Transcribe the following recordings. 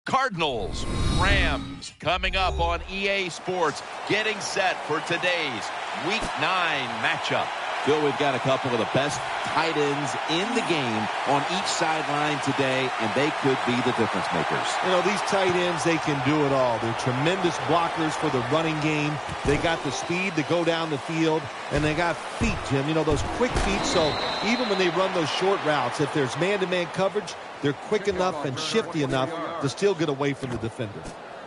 Cardinals, Rams, coming up on EA Sports, getting set for today's Week 9 matchup. Bill, we've got a couple of the best tight ends in the game on each sideline today, and they could be the difference makers. You know, these tight ends, they can do it all. They're tremendous blockers for the running game. They got the speed to go down the field, and they got feet, Jim. You know, those quick feet, so even when they run those short routes, if there's man-to-man coverage, they're quick enough and shifty enough to still get away from the defender.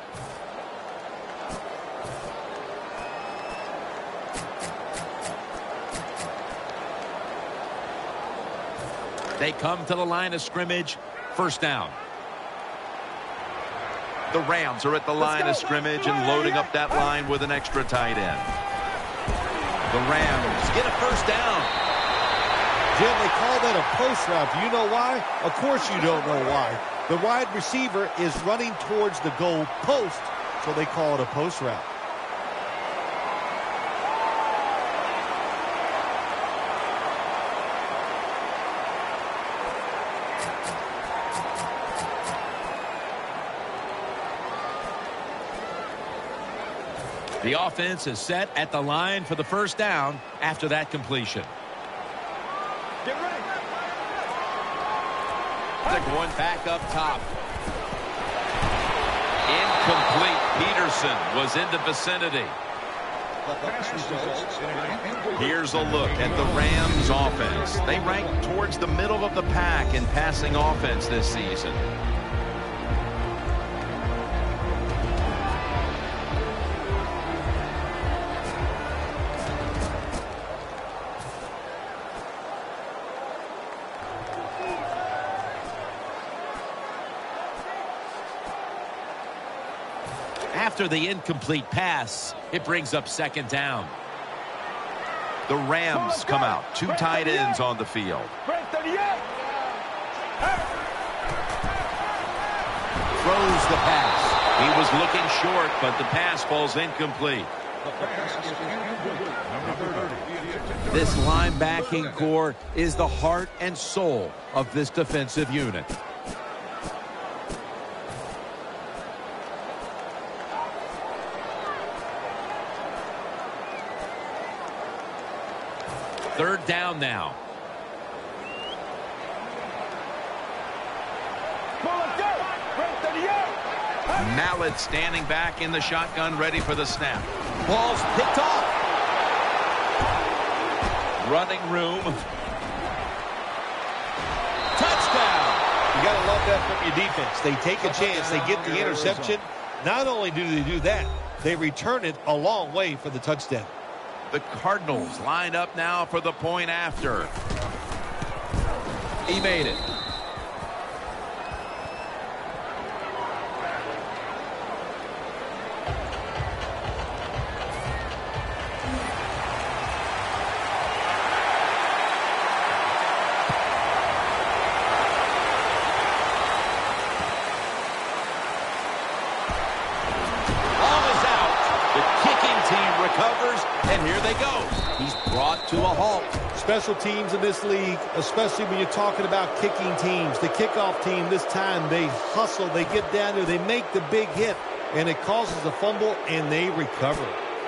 They come to the line of scrimmage. First down. The Rams are at the line of scrimmage and loading up that line with an extra tight end. The Rams get a first down. Jim, they call that a post route. Do you know why? Of course you don't know why. The wide receiver is running towards the goal post, so they call it a post route. The offense is set at the line for the first down after that completion. Get ready. They're going back up top. Incomplete. Peterson was in the vicinity. Here's a look at the Rams offense. They rank towards the middle of the pack in passing offense this season. After the incomplete pass, it brings up second down. The Rams come out. Two tight ends on the field. Throws the pass. He was looking short, but the pass falls incomplete. This linebacking core is the heart and soul of this defensive unit. Third down now. Mallett standing back in the shotgun, ready for the snap. Ball's picked off. Running room. Touchdown. You got to love that from your defense. They take a chance. They get the interception. Not only do they do that, they return it a long way for the touchdown. The Cardinals lined up now for the point after. He made it. And here they go. He's brought to a halt. Special teams in this league, especially when you're talking about kicking teams. The kickoff team this time, they hustle, they get down there, they make the big hit, and it causes a fumble, and they recover.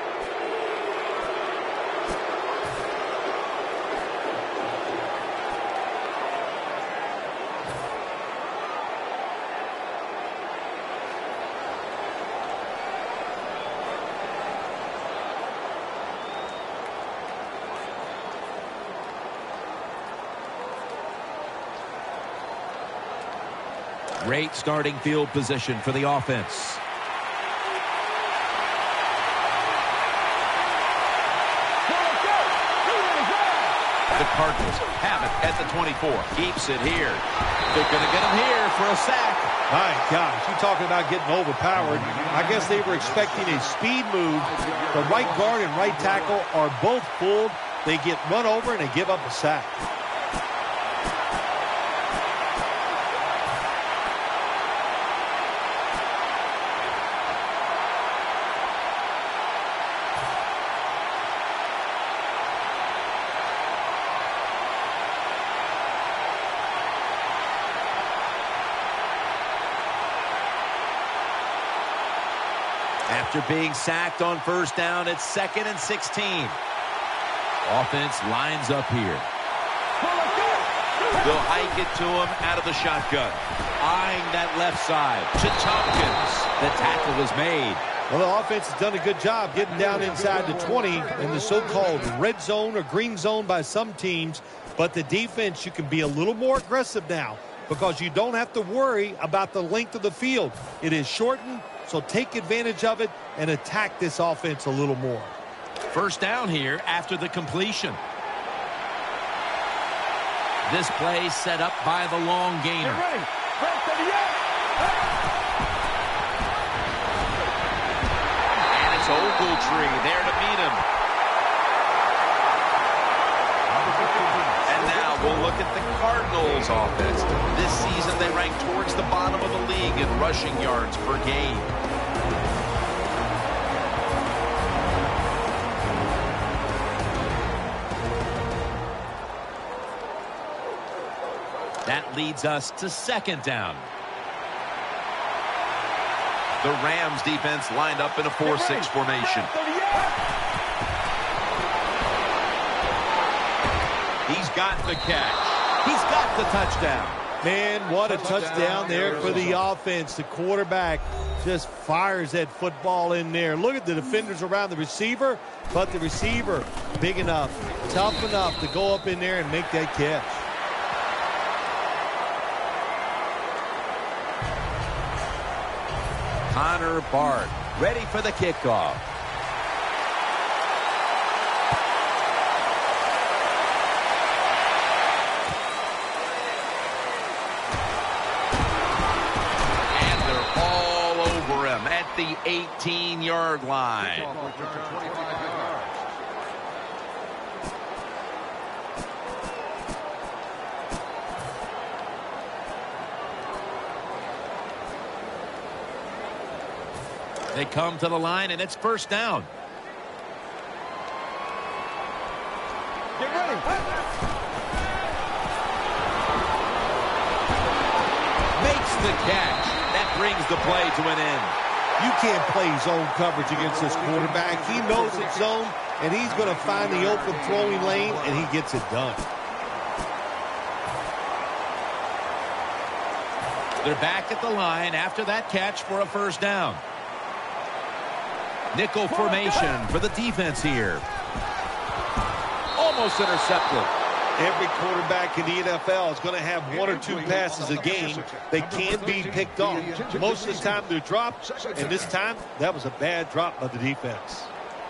Great starting field position for the offense. The Cardinals have it at the 24. Keeps it here. They're going to get him here for a sack. My gosh, you're talking about getting overpowered. I guess they were expecting a speed move. The right guard and right tackle are both pulled. They get run over and they give up a sack. After being sacked on first down, it's 2nd and 16. Offense lines up here. They'll hike it to him out of the shotgun. Eyeing that left side to Tompkins. The tackle is made. Well, the offense has done a good job getting down inside the 20 in the so-called red zone or green zone by some teams. But the defense, you can be a little more aggressive now because you don't have to worry about the length of the field. It is shortened, so take advantage of it and attack this offense a little more. First down here after the completion. This play set up by the long gainer. And it's Ogletree there to meet him. And now we'll look at the Cardinals offense. This season they rank towards the bottom of the league in rushing yards per game. That leads us to 2nd down. The Rams defense lined up in a 4-6 formation. He's got the catch. He's got the touchdown. Man, what a touchdown there for the offense. The quarterback just fires that football in there. Look at the defenders around the receiver, but the receiver big enough, tough enough to go up in there and make that catch. Connor Bard ready for the kickoff. And they're all over him at the 18-yard line. They come to the line, and it's first down. Get ready. Makes the catch. That brings the play to an end. You can't play zone coverage against this quarterback. He knows it's zone, and he's going to find the open throwing lane, and he gets it done. They're back at the line after that catch for a first down. Nickel formation for the defense here. Almost intercepted. Every quarterback in the NFL is going to have 1 or 2 passes a game. They can be picked off. Most of the time they're dropped, and this time that was a bad drop by the defense.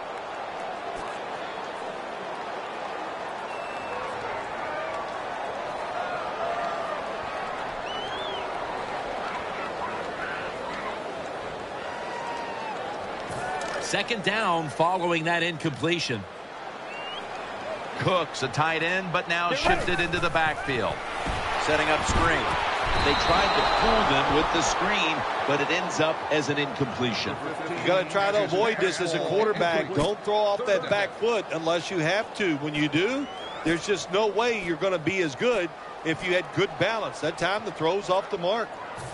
Second down following that incompletion. Cooks a tight end, but now shifted into the backfield. Setting up screen. They tried to fool them with the screen, but it ends up as an incompletion. You got to try to avoid this as a quarterback. Don't throw off that back foot unless you have to. When you do, there's just no way you're going to be as good if you had good balance. That time the throw's off the mark.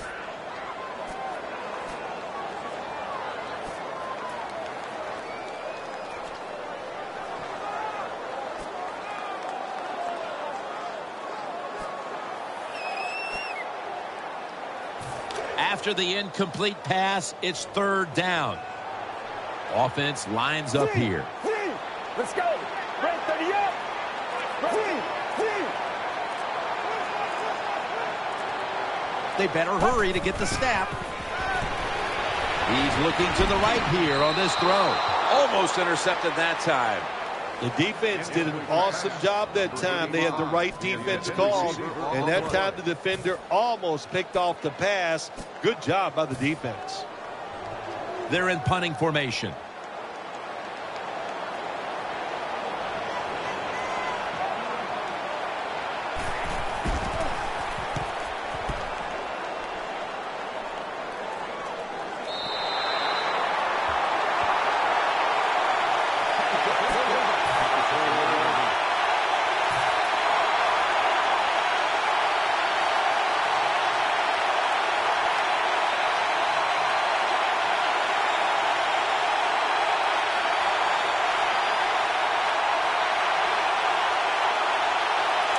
After the incomplete pass, it's third down. Offense lines up here. Let's go. Red 30 up. They better hurry to get the snap. He's looking to the right here on this throw. Almost intercepted that time. The defense did an awesome job that time. They had the right defense call, and that time the defender almost picked off the pass. Good job by the defense. They're in punting formation.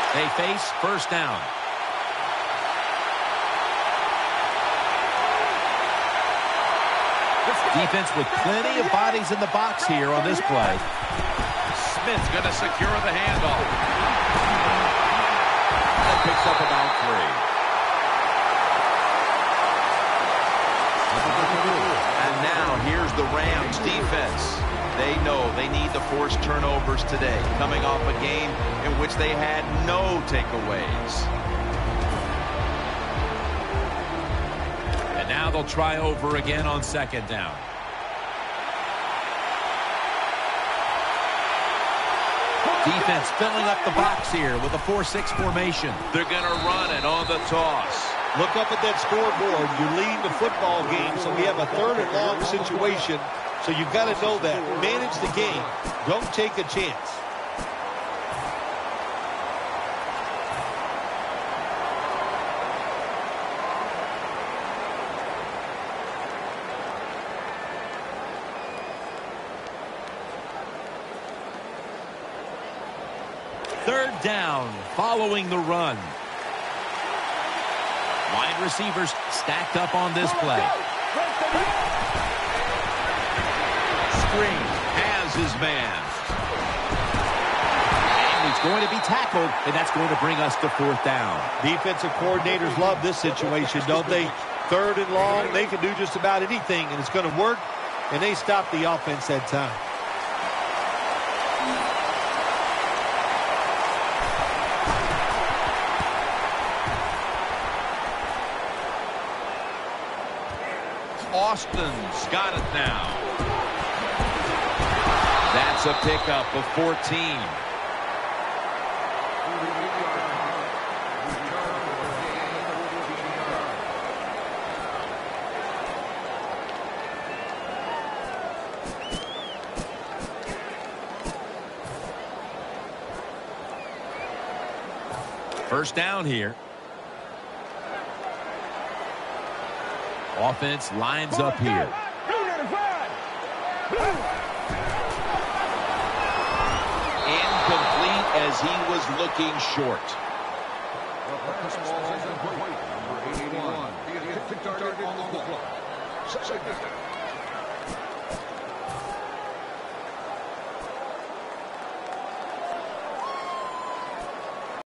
They face first down. Defense with plenty of bodies in the box here on this play. Smith's going to secure the handoff. That picks up about 3. And now here's the Rams defense. They know they need to force turnovers today, coming off a game in which they had no takeaways. And now they'll try over again on second down. Defense filling up the box here with a 4-6 formation. They're going to run it on the toss. Look up at that scoreboard. You're leading the football game, so we have a 3rd and long situation. So you've got to know that. Manage the game. Don't take a chance. Third down following the run. Wide receivers stacked up on this play. Screen has his man. And he's going to be tackled, and that's going to bring us to 4th down. Defensive coordinators love this situation, don't they? 3rd and long, they can do just about anything, and it's going to work, and they stop the offense that time. Austin's got it now. That's a pickup of 14. First down here. Offense lines up here. Incomplete as he was looking short. Number 81. Target on the ball.